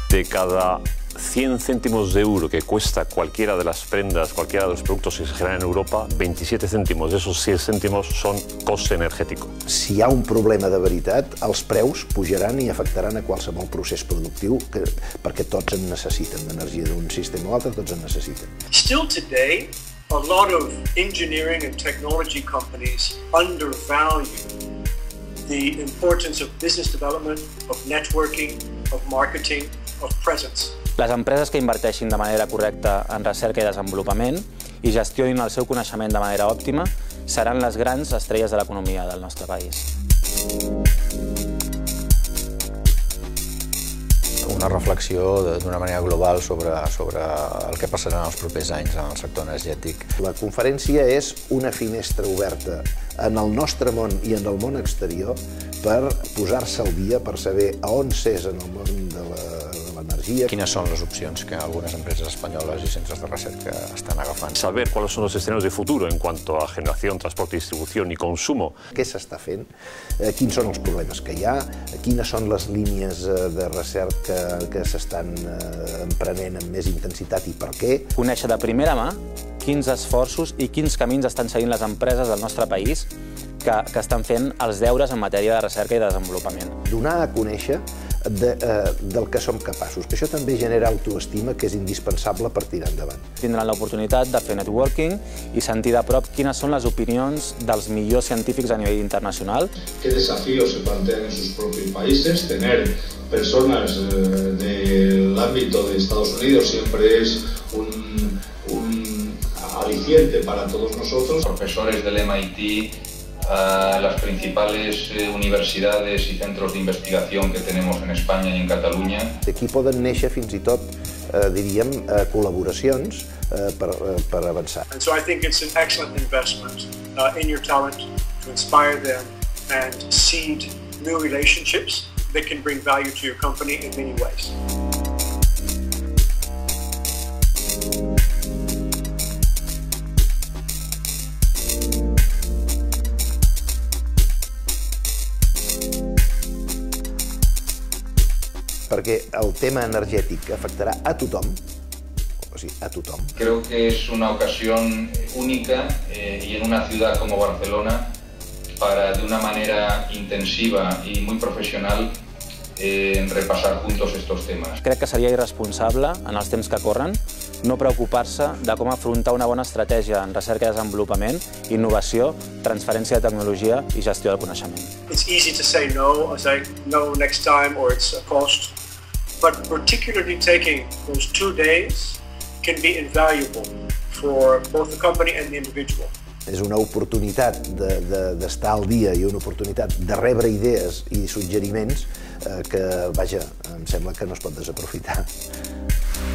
De cada 100 céntimos de euro que cuesta cualquiera de las prendas, cualquiera de los productos que se generan en Europa, 27 céntimos de esos 100 céntimos son coste energético. Si hi ha un problema de veritat, els preus pujaran i afectaran a qualsevol procés productiu perquè tots en necessiten, l'energia d'un sistema o altre, tots en necessiten. Still today, a lot of engineering and technology companies undervalue the importance of business development, of networking, of marketing, of presence. Les empreses que inverteixin de manera correcta en recerca i desenvolupament i gestionin el seu coneixement de manera òptima seran les grans estrelles de l'economia del nostre país. Una reflexió d'una manera global sobre el que passarà en els propers anys en el sector energètic. La conferència és una finestra oberta en el nostre món i en el món exterior per posar-se al dia, per saber a on s'és en el món de l'energia. Quines són les opcions que algunes empreses espanyoles i centres de recerca estan agafant? Saber cuáles son los escenarios de futuro en cuanto a generación, transporte, distribución y consumo. Què s'està fent? Quins són els problemes que hi ha? Quines són les línies de recerca que s'estan emprenent amb més intensitat i per què? Conèixer de primera mà quins esforços i quins camins estan seguint les empreses del nostre país que estan fent els deures en matèria de recerca i desenvolupament. Donar a conèixer del que som capaços, que això també genera autoestima, que és indispensable per tirar endavant. Tindran l'oportunitat de fer networking i sentir de prop quines són les opinions dels millors científics a nivell internacional. ¿Qué desafíos se plantean en sus propios países? Tener personas del ámbito de Estados Unidos siempre es un aliciente para todos nosotros. Profesores del MIT, las principales universidades y centros de investigación que tenemos en España y en Cataluña. Aquí poden néixer fins i tot, diríem, col·laboracions per avançar. And so I think it's an excellent investment in your talent to inspire them and seed new relationships that can bring value to your company in many ways. Perquè el tema energètic afectarà a tothom, o sigui, a tothom. Creo que es una ocasión única y en una ciudad como Barcelona para, de una manera intensiva y muy profesional, repasar juntos estos temas. Crec que seria irresponsable, en els temps que corren, no preocupar-se de com afrontar una bona estratègia en recerca i desenvolupament, innovació, transferència de tecnologia i gestió del coneixement. It's easy to say no, say no next time, or it's a cost. But particularly taking those 2 days can be invaluable for both the company and the individual. És una oportunitat d'estar al dia i una oportunitat de rebre idees i suggeriments que, vaja, em sembla que no es pot desaprofitar.